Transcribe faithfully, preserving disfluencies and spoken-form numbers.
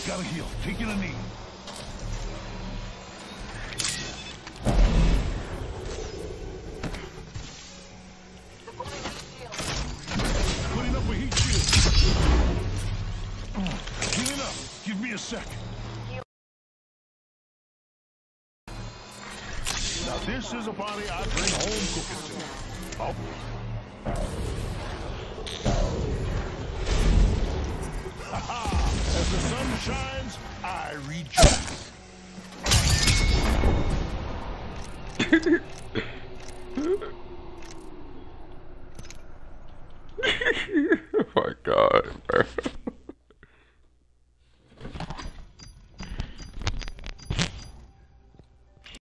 Gotta heal. Taking a knee. Putting up a heat shield. Healing up. Give me a sec. Now this is a party I bring home cooking to. Oh. Ha ha! As the sun shines, I rejoice.